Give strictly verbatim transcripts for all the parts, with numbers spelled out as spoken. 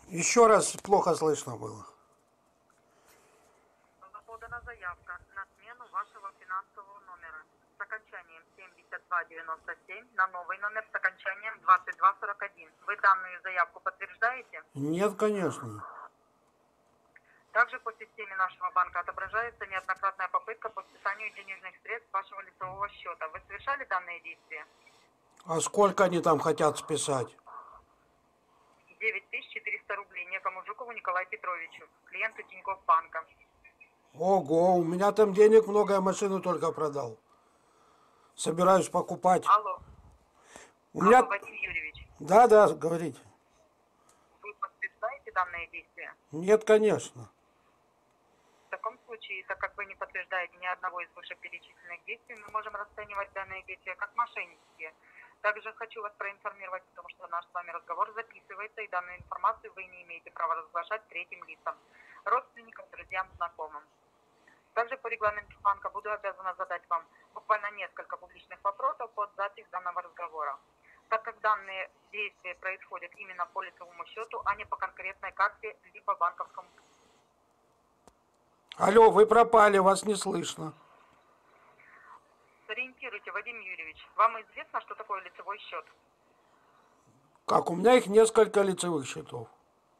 Еще раз плохо слышно было. Была подана заявка на смену вашего финансового номера с окончанием семьдесят два девяносто семь на новый номер с окончанием двадцать два сорок один. Вы данную заявку подтверждаете? Нет, конечно. Также по системе нашего банка отображается неоднократная попытка по списанию денежных средств вашего лицевого счета. Вы совершали данные действия? А сколько они там хотят списать? девять тысяч четыреста рублей некому Жукову Николаю Петровичу, клиенту Тинькофф банка. Ого, у меня там денег много, я машину только продал. Собираюсь покупать. Алло, У алло, меня... Вадим Юрьевич, Да, да, говорите. вы подтверждаете данные действия? Нет, конечно. В таком случае, так как вы не подтверждаете ни одного из вышеперечисленных действий, мы можем расценивать данные действия как мошеннические. Также хочу вас проинформировать о том, что наш с вами разговор записывается, и данную информацию вы не имеете права разглашать третьим лицам, родственникам, друзьям, знакомым. Также по регламенту банка буду обязана задать вам буквально несколько публичных вопросов под запись данного разговора. Так как данные действия происходят именно по лицевому счету, а не по конкретной карте либо банковскому. Алло, вы пропали, вас не слышно. Сориентируйте, Вадим Юрьевич, вам известно, что такое лицевой счет? Как, у меня их несколько лицевых счетов.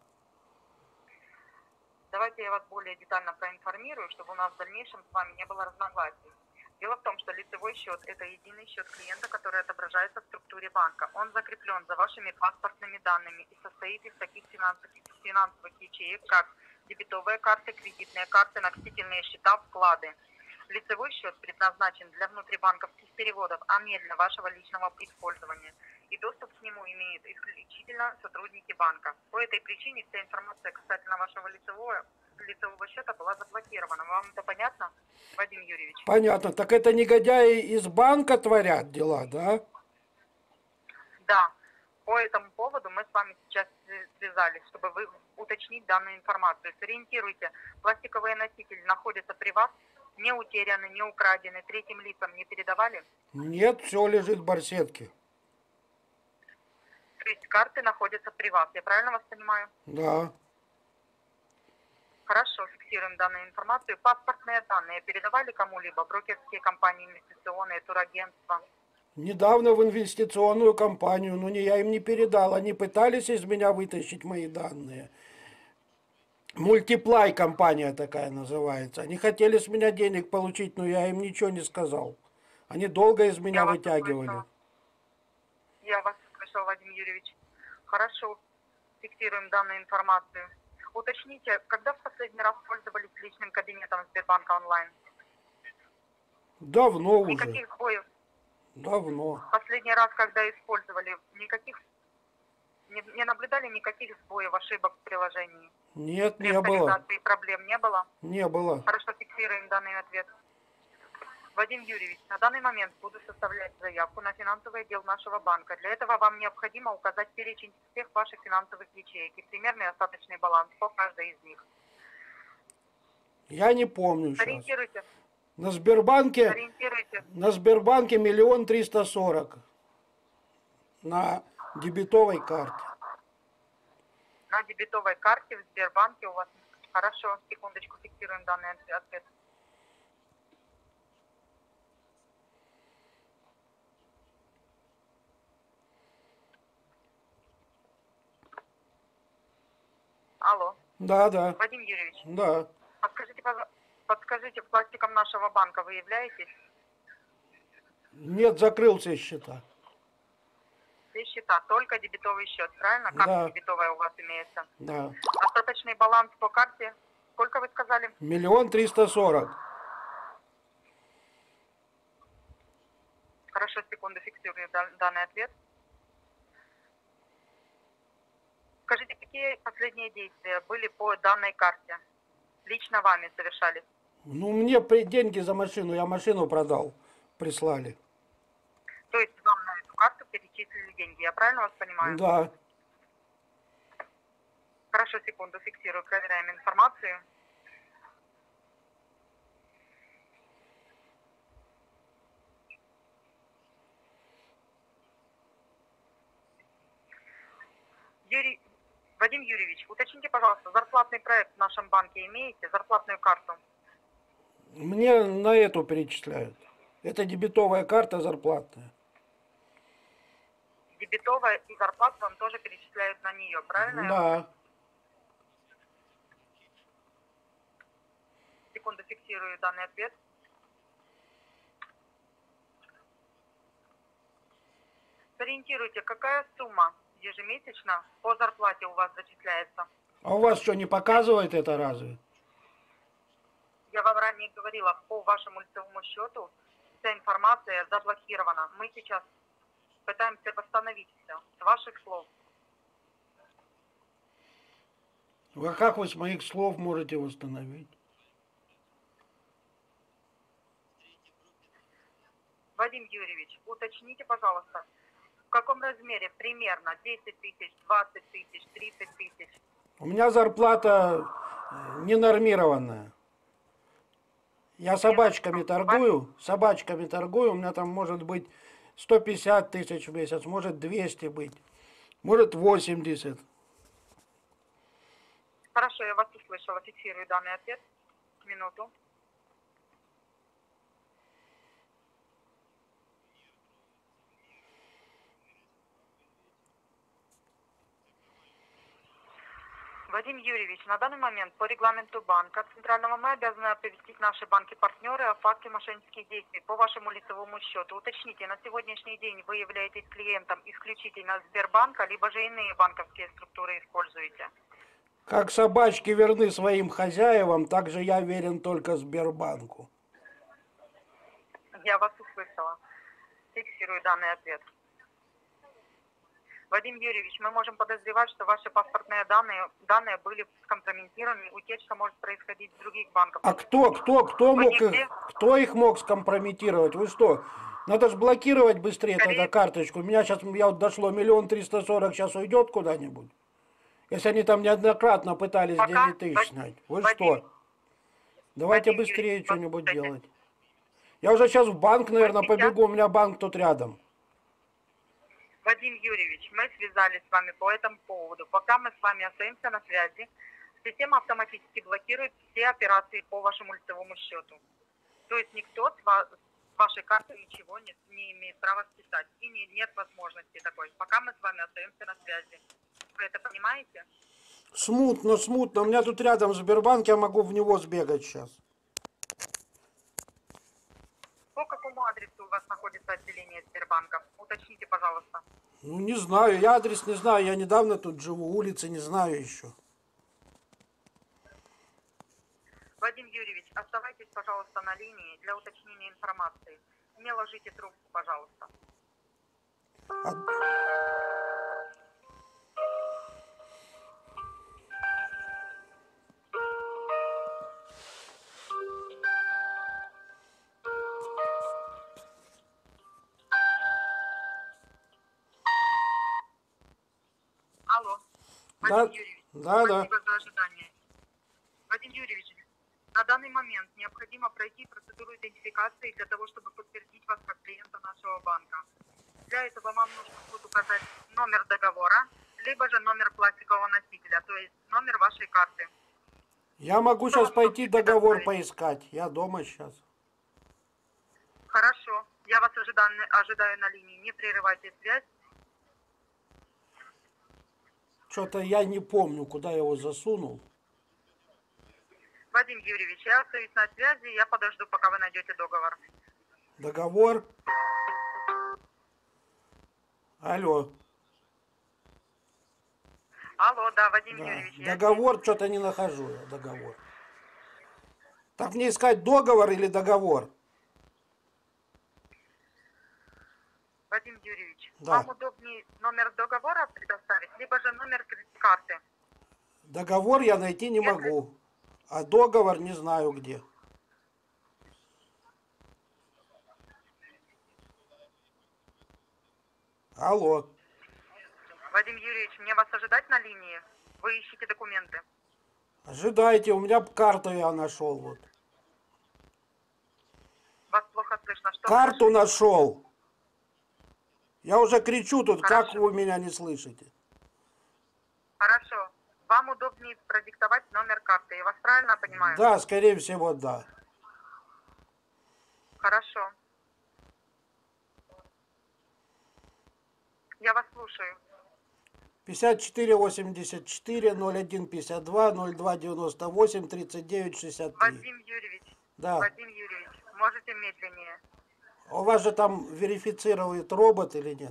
Давайте я вас более детально проинформирую, чтобы у нас в дальнейшем с вами не было разногласий. Дело в том, что лицевой счет – это единый счет клиента, который отображается в структуре банка. Он закреплен за вашими паспортными данными и состоит из таких финансовых, финансовых ячеек, как дебетовые карты, кредитные карты, накопительные счета, вклады. Лицевой счет предназначен для внутрибанковских переводов, а не для вашего личного использования. И доступ к нему имеют исключительно сотрудники банка. По этой причине вся информация касательно вашего лицевого, лицевого счета была заблокирована. Вам это понятно, Вадим Юрьевич? Понятно. Так это негодяи из банка творят дела, да? Да. По этому поводу мы с вами сейчас связались, чтобы вы уточнить данную информацию. Сориентируйте, пластиковые носители находятся при вас, не утеряны, не украдены, третьим лицам не передавали? Нет, все лежит в барсетке. То есть карты находятся при вас, я правильно вас понимаю? Да. Хорошо, фиксируем данную информацию. Паспортные данные передавали кому-либо? Брокерские компании, инвестиционные, турагентства? Недавно в инвестиционную компанию, но не, я им не передал. Они пытались из меня вытащить мои данные. Мультиплай компания такая называется. Они хотели с меня денег получить, но я им ничего не сказал. Они долго из меня Я вас вытягивали. услышала. Я вас услышал, Вадим Юрьевич. Хорошо, фиксируем данную информацию. Уточните, когда в последний раз пользовались личным кабинетом Сбербанка онлайн? Давно уже. Никаких сбоев? Давно. Последний раз, когда использовали, никаких, не, не наблюдали никаких сбоев, ошибок в приложении? Нет, При не было. авторизации проблем не было? Не было. Хорошо, фиксируем данный ответ. Вадим Юрьевич, на данный момент буду составлять заявку на финансовый отдел нашего банка. Для этого вам необходимо указать перечень всех ваших финансовых ячеек и примерный остаточный баланс по каждой из них. Я не помню сейчас. Сориентируйте. На Сбербанке, Сориентируйте. на Сбербанке миллион триста сорок. На дебетовой карте. На дебетовой карте в Сбербанке у вас... Хорошо, секундочку, фиксируем данный ответ. Алло. Да, да. Вадим Юрьевич. Да. Подскажите, подскажите, пластиком нашего банка вы являетесь? Нет, закрыл все счета. Все счета, только дебетовый счет, правильно? Карта Да. дебетовая у вас имеется. Да. Остаточный баланс по карте, сколько вы сказали? Миллион триста сорок. Хорошо, секунду, фиксирую данный ответ. Скажите, какие последние действия были по данной карте? Лично вами совершались? Ну, мне при- деньги за машину, я машину продал, прислали. То есть вам на эту карту перечислили деньги, я правильно вас понимаю? Да. Хорошо, секунду, фиксирую, проверяем информацию. Юрий, Вадим Юрьевич, уточните, пожалуйста, зарплатный проект в нашем банке имеете? Зарплатную карту? Мне на эту перечисляют. Это дебетовая карта зарплатная. Дебетовая и зарплату вам тоже перечисляют на нее, правильно? Да. Секунду, фиксирую данный ответ. Сориентируйте, какая сумма ежемесячно по зарплате у вас зачисляется? А у вас что, не показывает это разве? Я вам ранее говорила, по вашему лицевому счету вся информация заблокирована. Мы сейчас пытаемся восстановить все с ваших слов. А как вы с моих слов можете восстановить? Вадим Юрьевич, уточните, пожалуйста, в каком размере примерно десять тысяч, двадцать тысяч, тридцать тысяч? У меня зарплата ненормированная. Я собачками торгую, собачками торгую, у меня там может быть сто пятьдесят тысяч в месяц, может двести быть, может восемьдесят. Хорошо, я вас услышала. Фиксирую данный ответ. Минуту. Вадим Юрьевич, на данный момент по регламенту банка Центрального мы обязаны оповестить наши банки-партнеры о факте мошеннических действий по вашему лицевому счету. Уточните, на сегодняшний день вы являетесь клиентом исключительно Сбербанка, либо же иные банковские структуры используете? Как собачки верны своим хозяевам, так же я верен только Сбербанку. Я вас услышала. Фиксирую данный ответ. Вадим Юрьевич, мы можем подозревать, что ваши паспортные данные, данные были скомпрометированы. Утечка может происходить в других банках. А кто, кто, кто Вы мог нигде- их, кто их мог скомпрометировать? Вы что? Надо же блокировать быстрее Скорее- тогда карточку. У меня сейчас, я вот дошло, миллион триста сорок сейчас уйдет куда-нибудь. Если они там неоднократно пытались Пока- девять тысяч Вад- снять. Вы Вадим- что? Давайте Вадим быстрее Юрьевич, что-нибудь послушайте. делать. Я уже сейчас в банк, наверное, сейчас- побегу, у меня банк тут рядом. Вадим Юрьевич, мы связались с вами по этому поводу. Пока мы с вами остаемся на связи, система автоматически блокирует все операции по вашему лицевому счету. То есть никто с, ва- с вашей карты ничего не, не имеет права списать. И не, нет возможности такой. Пока мы с вами остаемся на связи. Вы это понимаете? Смутно, смутно. У меня тут рядом Сбербанк, я могу в него сбегать сейчас. По какому адресу у вас находится отделение Сбербанка? Уточните, пожалуйста. Ну, не знаю, я адрес не знаю, я недавно тут живу, улицы не знаю еще. Вадим Юрьевич, оставайтесь, пожалуйста, на линии для уточнения информации. Не ложите трубку, пожалуйста. А- Алло. Да, Вадим Юрьевич, да, да. спасибо за ожидание. Вадим Юрьевич, на данный момент необходимо пройти процедуру идентификации для того, чтобы подтвердить вас как клиента нашего банка. Для этого вам нужно будет указать номер договора, либо же номер пластикового носителя, то есть номер вашей карты. Я могу Что сейчас вам пойти нужно договор предоставить? поискать. Я дома сейчас. Хорошо, я вас ожидаю, ожидаю на линии, не прерывайте связь. Что-то я не помню, куда я его засунул. Вадим Юрьевич, я остаюсь на связи, я подожду, пока вы найдете договор. Договор. Алло. Алло, да, Вадим Да. Юрьевич. я Договор, что-то не нахожу я, договор. Так мне искать договор или договор? Вадим Юрьевич, Да. вам удобнее номер договора предоставить, либо же номер карты? Договор я найти не Если- могу. А договор не знаю где. Алло. Вадим Юрьевич, мне вас ожидать на линии? Вы ищете документы. Ожидайте, у меня карту я нашел. Вот. Вас плохо слышно. Что вы Карту нашел. Я уже кричу тут, как Хорошо. вы меня не слышите? Хорошо. Вам удобнее продиктовать номер карты. Я вас правильно понимаю? Да, скорее всего, да. Хорошо. Я вас слушаю. пятьдесят четыре восемьдесят четыре ноль один пятьдесят два ноль два девяносто восемь тридцать девять шестьдесят три. Вадим Юрьевич. Да. Вадим Юрьевич, можете медленнее? У вас же там верифицирует робот или нет?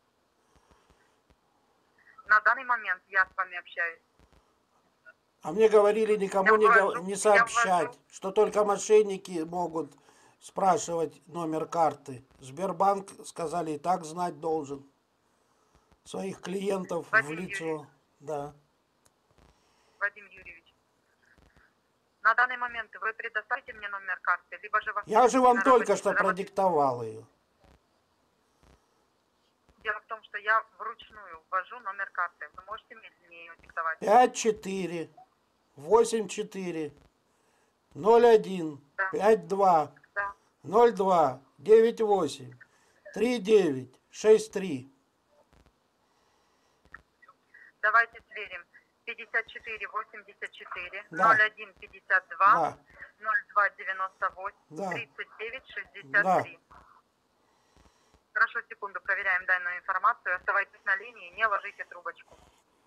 На данный момент я с вами общаюсь. А мне говорили никому Я не, ввожу- го- не я сообщать, ввожу. что только мошенники могут спрашивать номер карты. Сбербанк, сказали, и так знать должен. Своих клиентов в Вадим лицо. Юрьевич. Да. Вадим Юрьевич. На данный момент вы предоставите мне номер карты, либо же вас... Я же вам на только работе- что на работе- продиктовал ее. Дело в том, что я вручную ввожу номер карты. Вы можете медленнее ее диктовать? пять четыре восемь четыре ноль один Да. пять два Да. ноль два девять восемь три девять шесть три. Давайте сверим. пятьдесят четыре восемьдесят четыре Да. ноль один пятьдесят два Да. ноль два девяносто восемь Да. тридцать девять шестьдесят три. Да. Хорошо, секунду, проверяем данную информацию. Оставайтесь на линии, не ложите трубочку.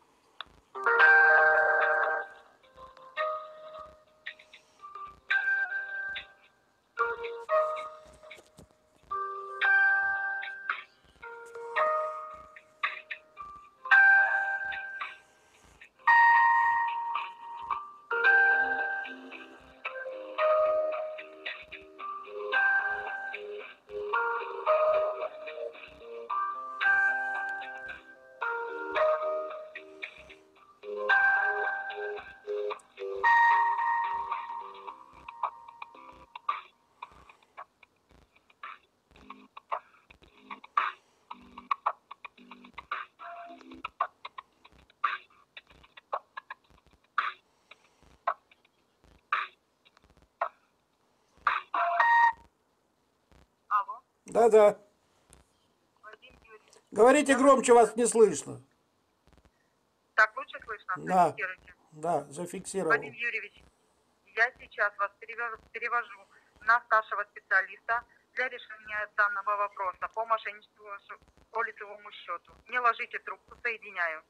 Алло, Да-да. Вадим Юрьевич. Говорите громче, вас не слышно. Так лучше слышно? Да. Зафиксируйте. Да, зафиксировал. Вадим Юрьевич, я сейчас вас перевожу, перевожу на старшего специалиста для решения данного вопроса по мошенничеству по лицевому счету. Не ложите трубку, соединяю.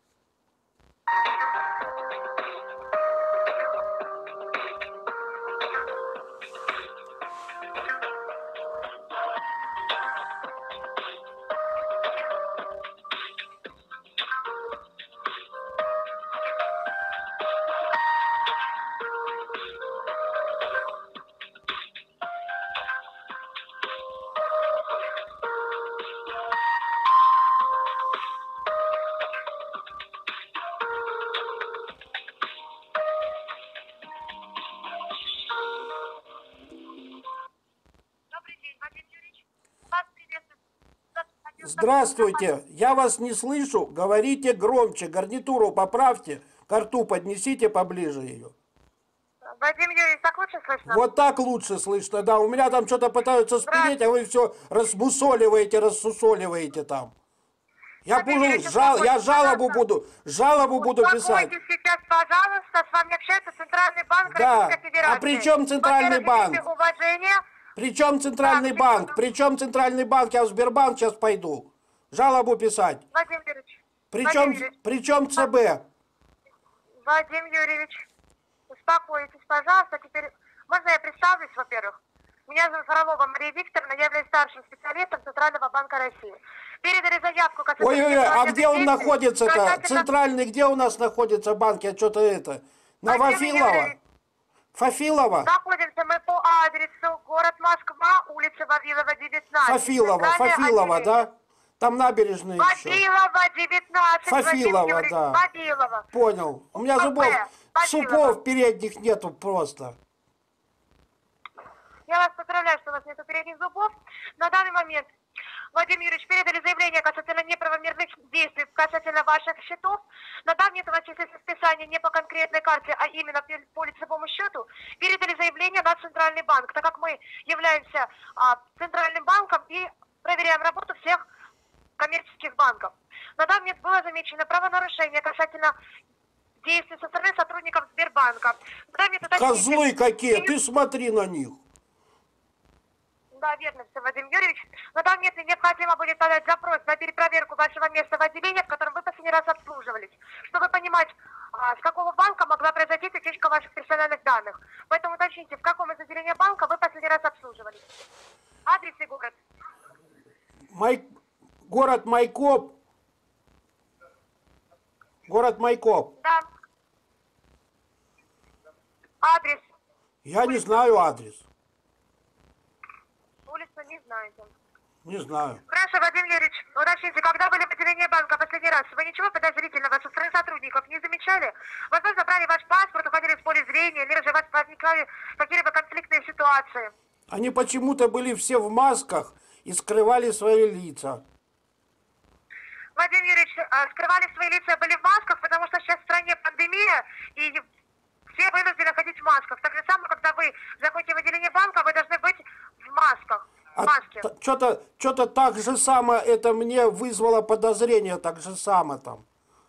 Добрый день, Вадим Юрьевич. Вас приветствует. Здравствуйте, я вас не слышу, говорите громче, гарнитуру поправьте, ко рту поднесите поближе ее. Вадим Юрьевич, так лучше слышно? Вот так лучше слышно, да, у меня там что-то пытаются спилить, а вы все размусоливаете, рассусоливаете там. Я Владимир буду, Ильич, жал, я успокойтесь, жалобу пожалуйста. буду, жалобу буду писать. Успокойтесь сейчас, пожалуйста. С вами общается Центральный банк Да, Российской Федерации. а при чем Центральный Во-первых, банк? имейте уважение. Причем Центральный Так, банк? секунду. Причем Центральный банк? Я в Сбербанк сейчас пойду. Жалобу писать. Вадим Юрьевич. Причем, Вадим Юрьевич. причем ЦБ? Вадим Юрьевич, успокойтесь, пожалуйста. Теперь можно я представлюсь, во-первых? Меня зовут Фролова Мария Викторовна, я являюсь старшим специалистом Центрального банка России. Передали заявку касательно... Ой-ой-ой, а судебных где он действий находится-то? касательно- Центральный, где у нас находится банк? Я что-то это... На Вадим Вафилова? Юрьевич. Фафилова? Находимся мы по адресу город Москва, улица Вавилова, девятнадцать. Фафилова, Центральное Фафилова, отделение. да? Там набережная еще. Вавилова, девятнадцать. Фафилова, Владимир Юрьевич, да. Вавилова. Понял. У меня Кафе, зубов, Вавилова. супов передних нету просто. Я вас поздравляю, что у вас нет передних зубов. На данный момент, Владимир Юрьевич, передали заявление касательно неправомерных действий касательно ваших счетов. На данный момент, если списание не по конкретной карте, а именно по лицевому счету, передали заявление на Центральный банк, так как мы являемся а, Центральным банком и проверяем работу всех коммерческих банков. На данный момент было замечено правонарушение касательно действий со стороны сотрудников Сбербанка. Куда мне тут Козлы ответить? какие, И- ты смотри на них. Да, верно, все, Вадим Юрьевич. На данный момент мне необходимо будет подать запрос на перепроверку вашего места в отделении, в котором вы последний раз обслуживались, чтобы понимать, а, с какого банка могла произойти утечка ваших персональных данных. Поэтому уточните, в каком из отделения банка вы последний раз обслуживались. Адрес и город. Май... Город Майкоп. Город Майкоп. Да. Адрес. Я не знаю адрес. Улицу не знаете. Не знаю. Хорошо, Вадим Юрьевич, уточните, когда были в отделении банка последний раз, вы ничего подозрительного со стороны сотрудников не замечали? Возможно, брали ваш паспорт, уходили в поле зрения, или же вас возникали какие-либо конфликтные ситуации? Они почему-то были все в масках и скрывали свои лица. Вадим Юрьевич, а, скрывали свои лица, были в масках, потому что сейчас в стране пандемия, и все вынуждены ходить в масках. Так же самое, когда вы заходите в отделение банка, вы должны быть в масках. В маске. Что-то что-то так же самое, это мне вызвало подозрение, так же самое там.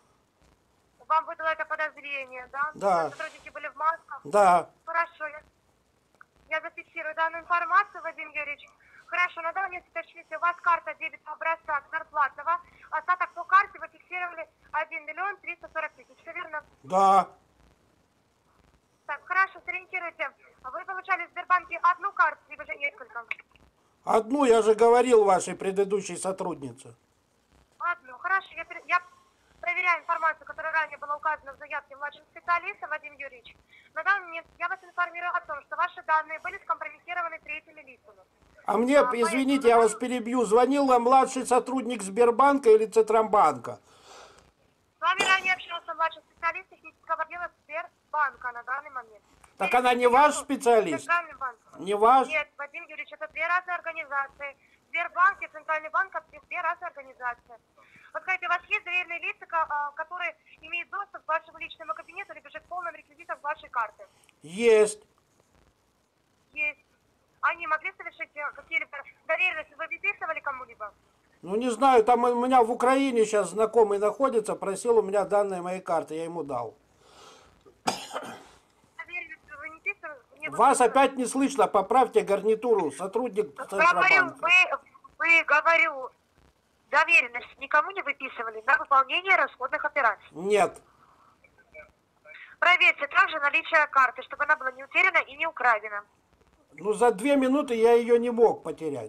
Вам выдало это подозрение, да? Да. Что сотрудники были в масках? Да. Хорошо, я, я зафиксирую данную информацию, Вадим Юрьевич. Хорошо, на данный момент уточните, у вас карта дебетового образца зарплатного, остаток по карте вы фиксировали один миллион триста сорок тысяч, все верно? Да. Так, хорошо, сориентируйте. Вы получали в Сбербанке одну карту, либо же несколько? Одну я же говорил вашей предыдущей сотруднице. Одну, хорошо, я, пере- я проверяю информацию, которая ранее была указана в заявке младшим специалистом, Вадим Юрьевич. На данный момент я вас информирую о том, что ваши данные были скомпрометированы третьими лицами. А мне, А, извините, поэтому- я вас перебью, звонил вам младший сотрудник Сбербанка или Центробанка? С вами ранее общался младший специалист технического отдела Сбербанка на данный момент. Так она не ваш специалист? Центральный банк. Не ваш? Нет, Вадим Юрьевич, это две разные организации. Сбербанк и Центральный банк – это две разные организации. Вот скажите, у вас есть доверенные лица, ко- а, которые имеют доступ к вашему личному кабинету, либо же к полным реквизитам вашей карты? Есть. Есть. Они могли совершить э, какие-либо доверенности, вы выписывали кому-либо? Ну не знаю, там у меня в Украине сейчас знакомый находится, просил у меня данные моей карты, я ему дал. Доверенности вы не писали? Не Вас выписывали? опять не слышно, поправьте гарнитуру, сотрудник Говорю, Центробанка. вы, вы, говорю, доверенность никому не выписывали на выполнение расходных операций. Нет. Проверьте также наличие карты, чтобы она была не утеряна и не украдена. Ну за две минуты я ее не мог потерять.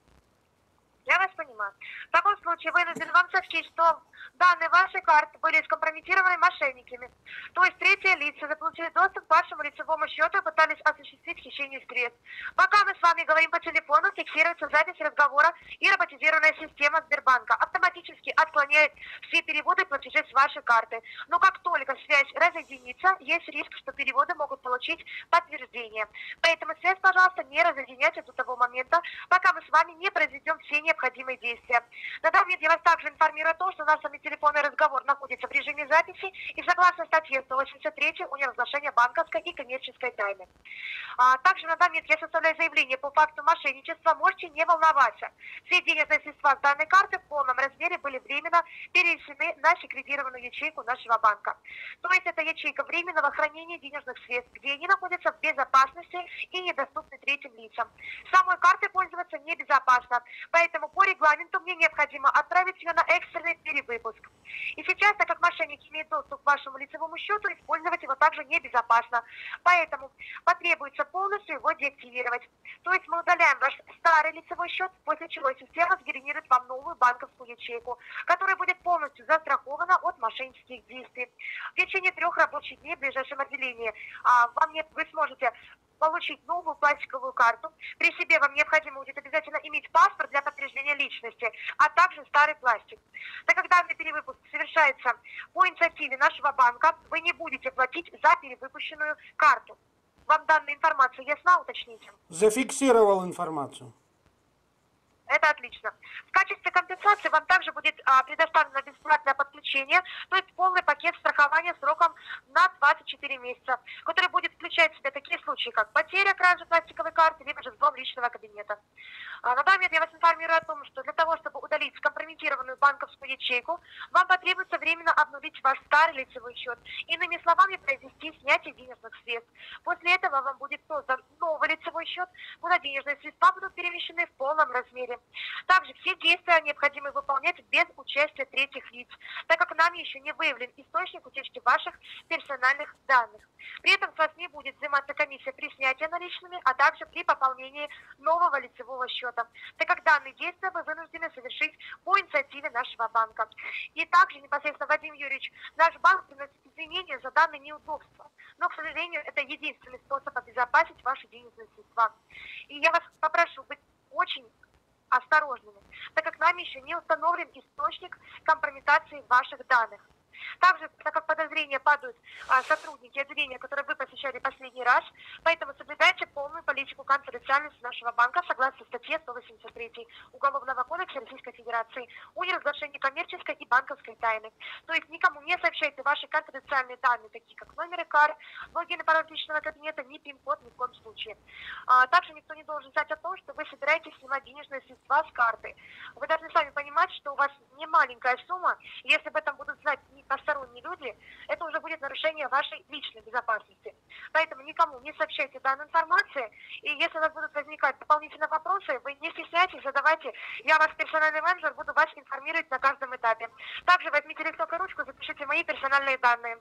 Я вас понимаю. В таком случае вынужден вам сообщить, что данные вашей карты были скомпрометированы мошенниками. То есть третьи лица заполучили доступ к вашему лицевому счету и пытались осуществить хищение средств. Пока мы с вами говорим по телефону, фиксируется запись разговора, и роботизированная система Сбербанка автоматически отклоняет все переводы и платежи с вашей карты. Но как только связь разъединится, есть риск, что переводы могут получить подтверждение. Поэтому связь, пожалуйста, не разъединяйте до того момента, пока мы с вами не произведем все необходимые действия. На данный момент я вас также информирую о том, что у нас с вами телефонный разговор находится в режиме записи и согласно статье сто восемьдесят три о неразглашении банковской и коммерческой тайны. А, также на данный момент я составляю заявление по факту мошенничества. Можете не волноваться. Все денежные средства с данной карты в полном размере были временно перенесены на секретированную ячейку нашего банка. То есть это ячейка временного хранения денежных средств, где они находятся в безопасности и недоступны третьим лицам. Самой картой пользоваться небезопасно, поэтому по регламенту мне необходимо отправить ее на экстренный перевыпуск. И сейчас, так как мошенники имеют доступ к вашему лицевому счету, использовать его также небезопасно. Поэтому потребуется полностью его деактивировать. То есть мы удаляем ваш старый лицевой счет, после чего система сгенерирует вам новую банковскую ячейку, которая будет полностью застрахована от мошеннических действий. В течение трех рабочих дней в ближайшем отделении а, вам не, вы сможете получить новую пластиковую карту. При себе вам необходимо будет обязательно иметь паспорт для подтверждения личности, а также старый пластик. Так как данный перевыпуск совершается по инициативе нашего банка, вы не будете платить за перевыпущенную карту. Вам данная информация ясна, уточните? Зафиксировал информацию. Это отлично. В качестве компенсации вам также будет а, предоставлено бесплатное подключение, то есть полный пакет страхования сроком на двадцать четыре месяца, который будет включать в себя такие случаи, как потеря, кража пластиковой карты, либо же взлом личного кабинета. А, на данный момент я вас информирую о том, что для того, чтобы удалить скомпрометированную банковскую ячейку, вам потребуется временно обнулить ваш старый лицевой счет. Иными словами, произвести снятие денежных средств. После этого вам будет создан новый лицевой счет, куда денежные средства будут перемещены в полном размере. Также все действия необходимо выполнять без участия третьих лиц, так как нами еще не выявлен источник утечки ваших персональных данных. При этом с вас не будет взиматься комиссия при снятии наличными, а также при пополнении нового лицевого счета, так как данные действия вы вынуждены совершить по инициативе нашего банка. И также непосредственно, Вадим Юрьевич, наш банк приносит извинения за данные неудобства, но, к сожалению, это единственный способ обезопасить ваши денежные средства. И я вас попрошу быть очень осторожными, так как нами еще не установлен источник компрометации ваших данных. Также, так как подозрения падают а, сотрудники отделения, которые вы посещали последний раз, поэтому соблюдайте полную политику конфиденциальности нашего банка согласно статье сто восемьдесят три Уголовного кодекса Российской Федерации о неразглашении коммерческой и банковской тайны. То есть никому не сообщайте ваши конфиденциальные данные, такие как номеры карт, логин и пароль личного кабинета, ни пин-код ни в коем случае. А, также никто не должен знать о том, что вы собираетесь снимать денежные средства с карты. Вы должны сами понимать, что у вас не маленькая сумма, и если об этом будут знать не посторонние люди, это уже будет нарушение вашей личной безопасности. Поэтому никому не сообщайте данную информацию, и если у вас будут возникать дополнительные вопросы, вы не стесняйтесь, задавайте. Я ваш персональный менеджер, буду вас информировать на каждом этапе. Также возьмите листок и ручку, запишите мои персональные данные.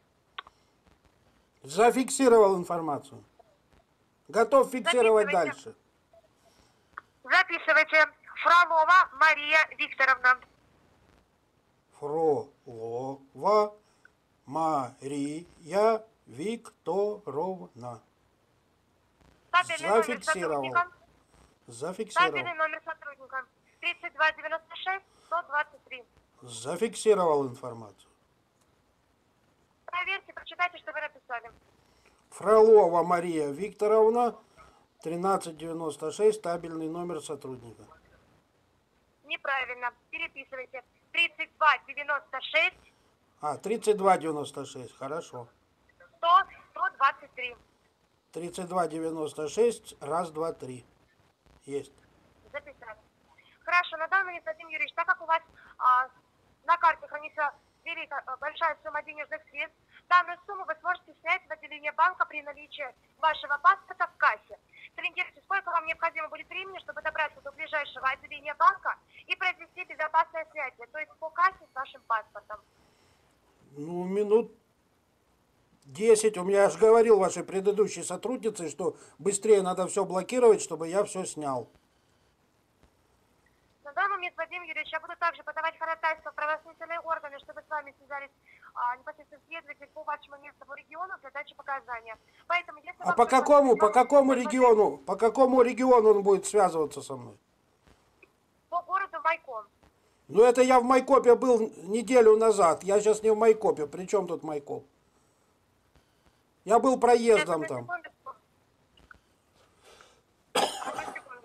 Зафиксировал информацию. Готов фиксировать дальше. Записывайте. Фролова Мария Викторовна. Фролова Мария Викторовна. Табельный номер Зафиксировал. сотрудника. Зафиксировал. Табельный номер сотрудника. тридцать два девяносто шесть сто двадцать три. Зафиксировал информацию. Проверьте, прочитайте, что вы написали. Фролова Мария Викторовна, тринадцать девяносто шесть, табельный номер сотрудника. Неправильно. Переписывайте. тридцать два девяносто шесть А, тридцать два девяносто шесть, хорошо. сто сто двадцать три. тридцать два девяносто шесть, раз, два, три. Есть. Записать. Хорошо, на данный момент, Вадим Юрьевич, так как у вас а, на карте хранится великая, а, большая сумма денежных средств, данную сумму вы сможете снять в отделение банка при наличии вашего паспорта в кассе. Сориентируйтесь, сколько вам необходимо будет времени, чтобы добраться до ближайшего отделения банка и произвести безопасное снятие, то есть по кассе с вашим паспортом. Ну, минут десять. У меня, я же говорил вашей предыдущей сотруднице, что быстрее надо все блокировать, чтобы я все снял. На данный момент, Вадим Юрьевич, я буду также подавать ходатайство в правоохранительные органы, чтобы с вами связались а, непосредственно следователи по вашему местному региону для дачи показания. Поэтому, если А вам по нужно какому, по сделать- какому региону, по какому региону он будет связываться со мной? По городу Майком. Ну, это я в Майкопе был неделю назад. Я сейчас не в Майкопе. При чем тут Майкоп? Я был проездом Сейчас, одну там. секундочку. Одну секунду.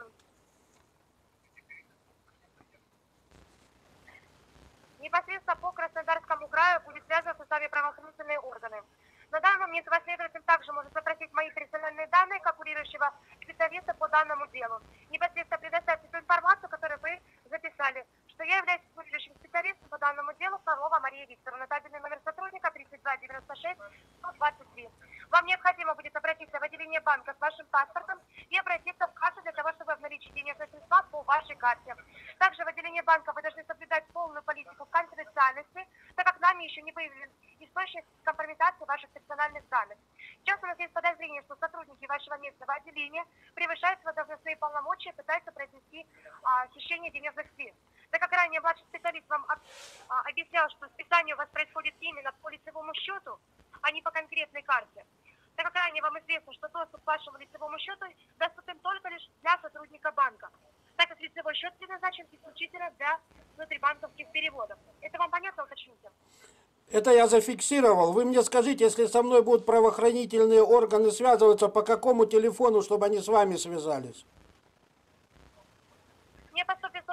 Непосредственно по Краснодарскому краю будет связываться с вами правоохранительные органы. На данный момент ваш следователь также может запросить мои персональные данные как курирующего специалиста по данному делу. Непосредственно предоставьте ту информацию, которую вы записали, что я являюсь курирующим специалистом по данному делу Фролова Мария Викторовна, табельный номер сотрудника тридцать два девяносто шесть сто двадцать три. Вам необходимо будет обратиться в отделение банка с вашим паспортом и обратиться в кассу для того, чтобы обналичить денежные средства по вашей карте. Также в отделении банка вы должны соблюдать полную политику конфиденциальности, так как нами еще не выявлен источник компрометации ваших персональных данных. Сейчас у нас есть подозрение, что сотрудники вашего местного отделения превышают свои должностные полномочия и пытаются произвести а, хищение денежных средств. Так как ранее младший специалист вам а, а, объяснял, что списание у вас происходит именно по лицевому счету, а не по конкретной карте. Так как ранее вам известно, что доступ к вашему лицевому счету доступен только лишь для сотрудника банка, так как лицевой счет предназначен исключительно для внутрибанковских переводов. Это вам понятно, уточните? Это я зафиксировал. Вы мне скажите, если со мной будут правоохранительные органы связываться, по какому телефону, чтобы они с вами связались? Мне поступит уже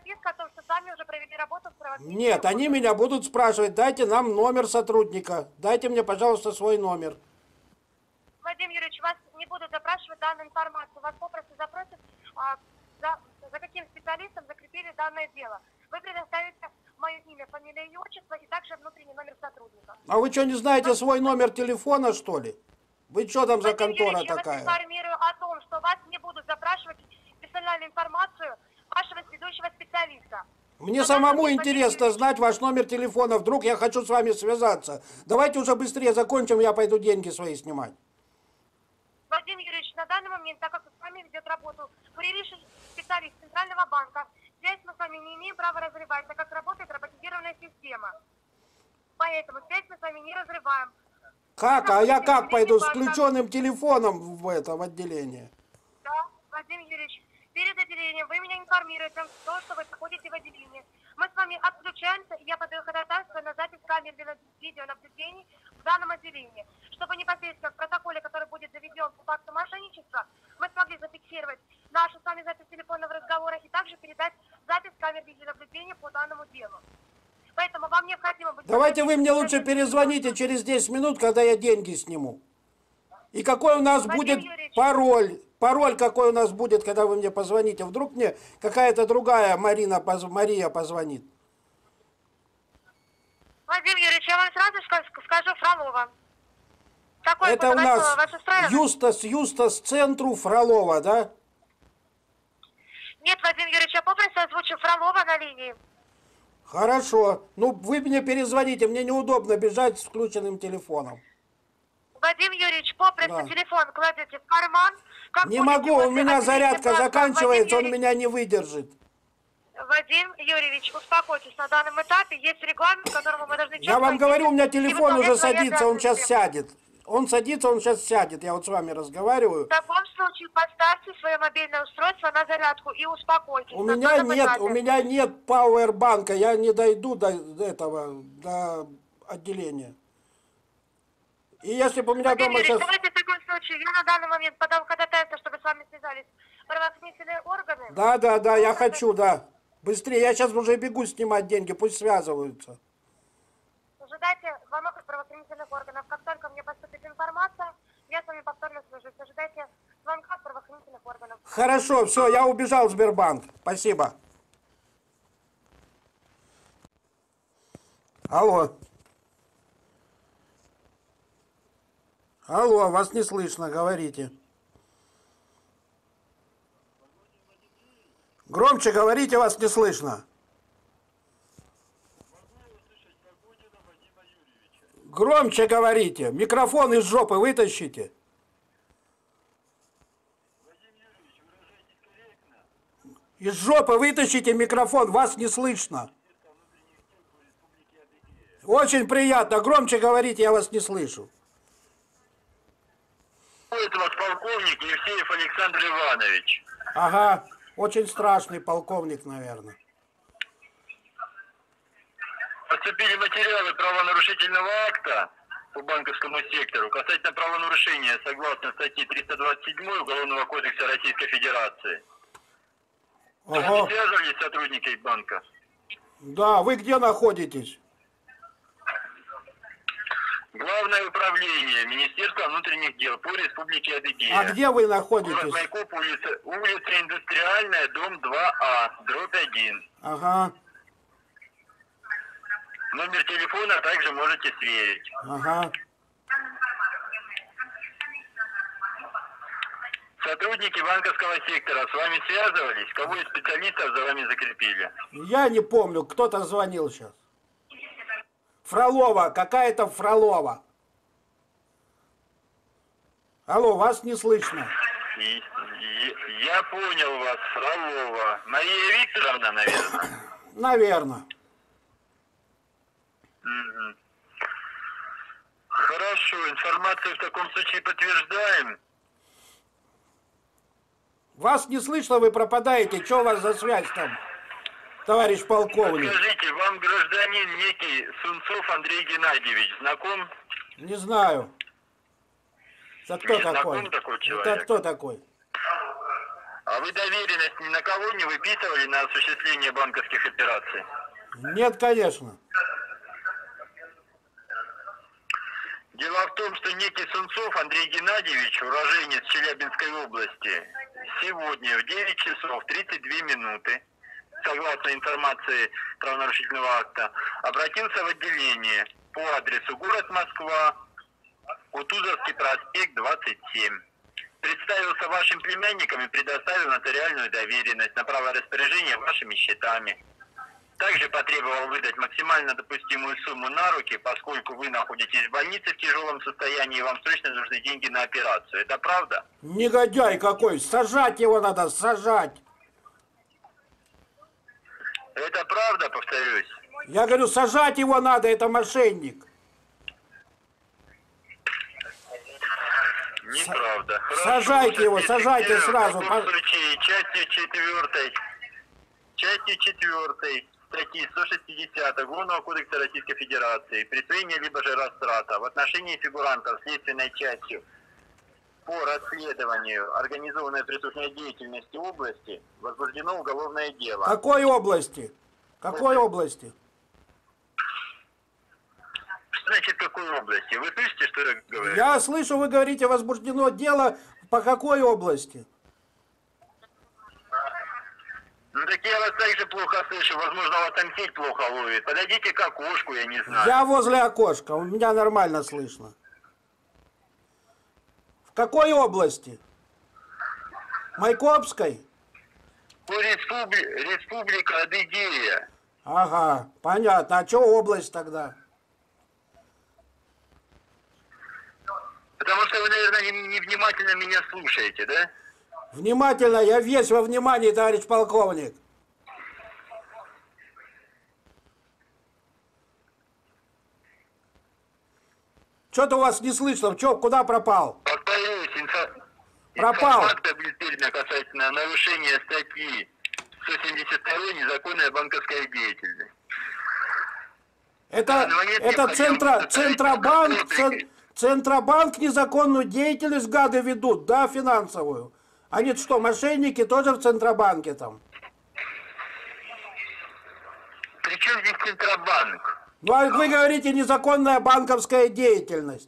записка о том, что с вами уже провели работу в правоохранительных Нет, они органах. меня будут спрашивать, дайте нам номер сотрудника, дайте мне, пожалуйста, свой номер. Вадим Юрьевич, вас не будут запрашивать данную информацию. Вас попросту запросят, а, за, за каким специалистом закрепили данное дело. Вы предоставите мое имя, фамилия и отчество, и также внутренний номер сотрудника. А вы что, не знаете свой номер телефона, что ли? Вы что там за Вадим контора Юрьевич, я вас такая? информирую о том, что вас не будут запрашивать персональную информацию вашего ведущего специалиста. Мне На самому данный момент, Вадим интересно Юрьевич, знать ваш номер телефона, вдруг я хочу с вами связаться. Давайте уже быстрее закончим, я пойду деньги свои снимать. Вадим Юрьевич, на данный момент, так как с вами ведет работу курьерийский специалист Центрального банка, связь мы с вами не имеем права разрывать, так как работает роботизированная система. Поэтому связь мы с вами не разрываем. Как? А я как пойду с Банка. включенным телефоном в это в отделение? Да, Вадим Юрьевич, перед отделением вы меня информируете о том, что вы заходите в отделение. Мы с вами отключаемся, и я подаю ходатайство на запись камер видеонаблюдений в данном отделении, чтобы непосредственно в протоколе, который будет заведен по факту мошенничества, мы смогли зафиксировать нашу с вами запись телефонного разговора и также передать запись камер видеонаблюдения по данному делу. Поэтому вам необходимо будет... Давайте вы мне лучше перезвоните через десять минут, когда я деньги сниму. И какой у нас Вадим будет Юрьевич. пароль? Пароль какой у нас будет, когда вы мне позвоните? Вдруг мне какая-то другая Марина, поз- Мария позвонит. Вадим Юрьевич, я вам сразу ска- скажу Фролова. Какой Это у будет нас вас устраивает? Юстас, Юстас центру Фролова, да? Нет, Вадим Юрьевич, я попросту озвучу Фролова на линии. Хорошо. Ну, вы мне перезвоните, мне неудобно бежать с включенным телефоном. Вадим Юрьевич, попросту Да. телефон кладете в карман. Как Не будете могу, у после меня отключения зарядка банка, заканчивается, он Вадим Юрьевич- меня не выдержит. Вадим Юрьевич, успокойтесь, на данном этапе есть регламент, которому мы должны... Я четко вам говорю, у меня идти и телефон выполнять уже свои садится, он сейчас обязанности. сядет. Он садится, он сейчас сядет. Я вот с вами разговариваю. В таком случае поставьте свое мобильное устройство на зарядку и успокойтесь. У на меня данном нет, этапе. у меня нет пауэрбанка, я не дойду до этого, до отделения. И если бы у меня Вадим дома Юрьевич, сейчас... давайте в таком случае, я на данный момент подам ходатайство, чтобы с вами связались правоохранительные органы. Да, да, да, я хочу, да. Быстрее, я сейчас уже бегу снимать деньги, пусть связываются. Ожидайте звонок от правоохранительных органов. Как только мне поступит информация, я с вами повторно свяжусь. Ожидайте звонка от правоохранительных органов. Хорошо, все, я убежал в Сбербанк. Спасибо. Алло. Алло, вас не слышно, говорите. Громче говорите, вас не слышно. Громче говорите. Микрофон из жопы вытащите. Из жопы вытащите микрофон, вас не слышно. Очень приятно. Громче говорите, я вас не слышу. Это вас полковник Евсеев Александр Иванович. Ага, очень страшный полковник, наверное. Поступили материалы правонарушительного акта по банковскому сектору касательно правонарушения согласно статье триста двадцать семь Уголовного кодекса Российской Федерации. Вы Ага. связывались с сотрудниками банка? Да, вы где находитесь? Главное управление Министерства внутренних дел по Республике Адыгея. А где вы Город находитесь? Майкоп, улица, улица Индустриальная, дом два А, дробь один. Ага, Номер телефона также можете сверить. ага. Сотрудники банковского сектора с вами связывались? Кого из специалистов за вами закрепили? Я не помню, кто-то звонил сейчас. Фролова, какая-то Фролова. Алло, вас не слышно. И- и- я понял вас, Фролова. Мария Викторовна, наверное. Наверное. Мгм. Хорошо, информацию в таком случае подтверждаем. Вас не слышно, вы пропадаете. Что у вас за связь там, товарищ полковник? Скажите, вам гражданин некий Сунцов Андрей Геннадьевич знаком? Не знаю. Это кто Не знаком такой? такой Это человек? кто такой? А вы доверенность ни на кого не выписывали на осуществление банковских операций? Нет, конечно. Дело в том, что некий Сунцов Андрей Геннадьевич, уроженец Челябинской области, сегодня в девять часов тридцать две минуты, согласно информации правонарушительного акта, обратился в отделение по адресу город Москва, Кутузовский проспект, двадцать семь. Представился вашим племянникам и предоставил нотариальную доверенность на право распоряжения вашими счетами. Также потребовал выдать максимально допустимую сумму на руки, поскольку вы находитесь в больнице в тяжелом состоянии и вам срочно нужны деньги на операцию. Это правда? Негодяй какой, сажать его надо, сажать. Это правда, повторюсь? Я говорю, сажать его надо, это мошенник. Неправда. Хорошо, Сажайте его, соответственно, сажайте сразу. В таком случае, частью четвертой, частью четвертой статьи сто шестьдесят Уголовного кодекса Российской Федерации присвоение либо же растрата в отношении фигурантов следственной частью по расследованию организованной преступной деятельности области возбуждено уголовное дело. Какой области? Какой области? Что значит какой области? Вы слышите, что я говорю? Я слышу, вы говорите, возбуждено дело по какой области? Ну так я вас также плохо слышу, возможно, вас там сеть плохо ловит. Подойдите к окошку, я не знаю. Я возле окошка, у меня нормально слышно. В какой области? Майкопской? По республи... Республика Адыгея. Ага, понятно. А что область тогда? Потому что вы, наверное, не- невнимательно меня слушаете, да? Внимательно, я весь во внимании, товарищ полковник. Что-то у вас не слышно, Чё, куда пропал? Повторюсь, инфо... Пропал. информация будет передана касательно нарушения статьи сто семьдесят два «Незаконная банковская деятельность». Это, Ну, нет, это необходимо центра, составить Центробанк, протокол. цен- Центробанк незаконную деятельность гады ведут, да, финансовую. Они что, мошенники тоже в Центробанке там? Причем здесь Центробанк? Ну, а вы говорите, незаконная банковская деятельность.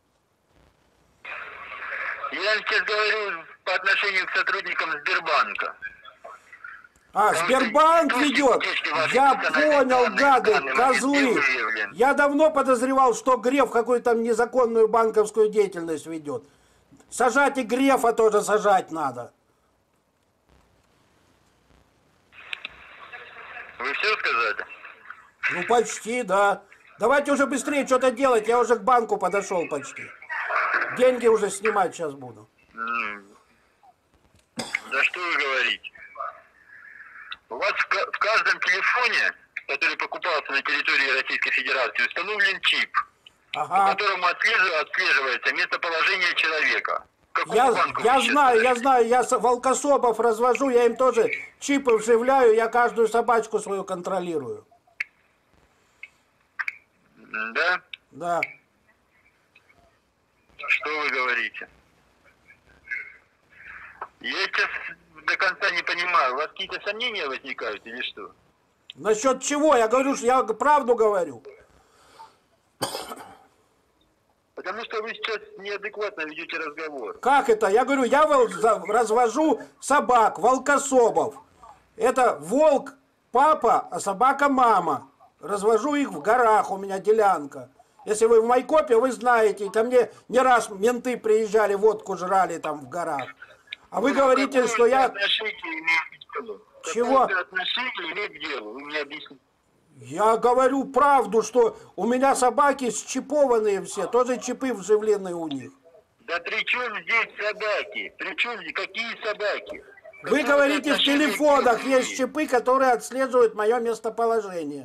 Я сейчас говорю по отношению к сотрудникам Сбербанка. А, Сбербанк ведет. Я понял, гады, козлы. Я давно подозревал, что Греф какую-то незаконную банковскую деятельность ведет. Сажать и Грефа тоже сажать надо. Вы все сказали? Ну, почти, да. Давайте уже быстрее что-то делать, я уже к банку подошел почти. Деньги уже снимать сейчас буду. М. Да что вы говорите? У вас в, ка- в каждом телефоне, который покупался на территории Российской Федерации, установлен чип, по Ага. которому отслеживается, отслеживается местоположение человека. К какому Я, банку я вы сейчас знаю, я подошли? знаю, я с- волкособов развожу, я им тоже чипы вживляю, я каждую собачку свою контролирую. М, Да? Да. Что вы говорите? Я сейчас до конца не понимаю, у вас какие-то сомнения возникают или что? Насчет чего? Я говорю, что я правду говорю. Потому что вы сейчас неадекватно ведете разговор. Как это? Я говорю, я вол- за- развожу собак, волкособов. Это волк папа, а собака мама. Развожу их в горах, у меня делянка. Если вы в Майкопе, вы знаете, ко мне не раз менты приезжали, водку жрали там в горах. А вы говорите, Какое что я... отношение имеет к делу? Чего? Какое отношение имеет к делу? Вы мне объясните. Я говорю правду, что у меня собаки счипованные все, тоже чипы вживлены у них. Да при чем здесь собаки? При чем здесь? Какие собаки? Вы Какое говорите, в отношение к телефонах делу есть имеет? чипы, которые отслеживают мое местоположение.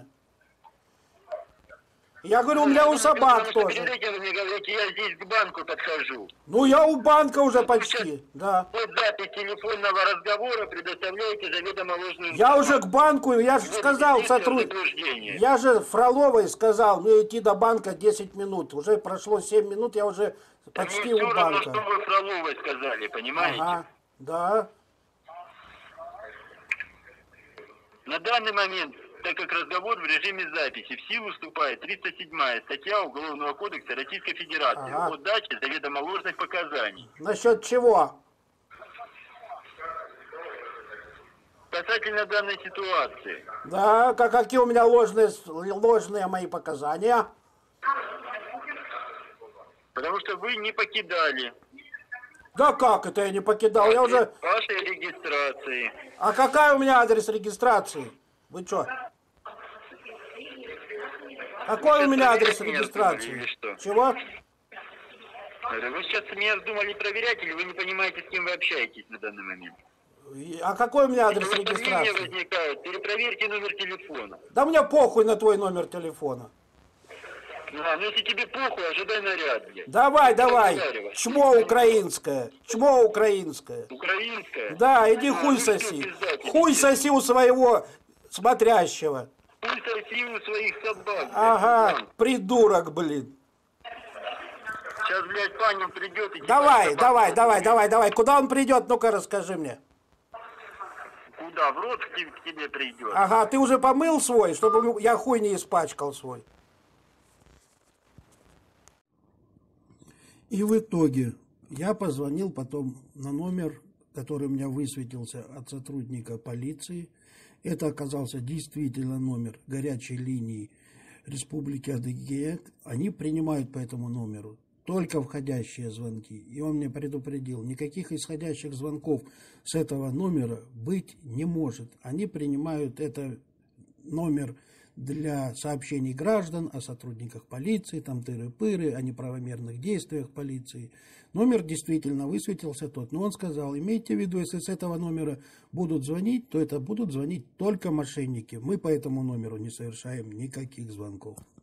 Я говорю, у меня у собак Потому что тоже. перед этим вы мне говорите, я здесь к банку подхожу. Ну, я у банка уже почти, да. Под запись телефонного разговора предоставляете заведомо ложную Я уже к банку, я же Вот сказал действие сотруднику. заблуждения. Я же Фроловой сказал, мне идти до банка десять минут. Уже прошло семь минут, я уже почти Мне у все равно, что банка. вы Фроловой сказали, понимаете? Ага, да. На данный момент, так как разговор в режиме записи, в силу вступает тридцать седьмая статья Уголовного кодекса Российской Федерации Ага. о даче заведомо ложных показаний. Насчет чего? Касательно данной ситуации, Да, как, какие у меня ложные, ложные мои показания? потому что вы не покидали Да как это я не покидал? Я уже... вашей регистрации. А какая у меня адрес регистрации? Вы что? Какой у меня адрес Проверять меня регистрации? вздумали или что? Чего? Вы сейчас меня вздумали проверять, или вы не понимаете, с кем вы общаетесь на данный момент? И- А какой у меня адрес Если сомнения регистрации? возникают, перепроверьте номер телефона. Да мне похуй на твой номер телефона. А, ну если тебе похуй, ожидай наряд, блядь. Давай, давай. Разговаривай. Чмо украинское. Чмо украинское. Украинская? Да, иди А, хуй ну всё, соси. пизда тебе. Хуй соси у своего смотрящего. Хуй соси у своих собак, блядь. Ага, придурок, блин. Сейчас, блядь, Панин придет и... Давай, собак давай, будет. давай, давай, давай. Куда он придет? Ну-ка расскажи мне. Куда? В рот к тебе, к тебе придет. Ага, ты уже помыл свой, чтобы я хуй не испачкал свой. И в итоге я позвонил потом на номер, который у меня высветился от сотрудника полиции. Это оказался действительно номер горячей линии Республики Адыгея. Они принимают по этому номеру только входящие звонки. И он мне предупредил, никаких исходящих звонков с этого номера быть не может. Они принимают это номер для сообщений граждан о сотрудниках полиции, там тыры-пыры, о неправомерных действиях полиции. Номер действительно высветился тот, но он сказал, имейте в виду, если с этого номера будут звонить, то это будут звонить только мошенники. Мы по этому номеру не совершаем никаких звонков.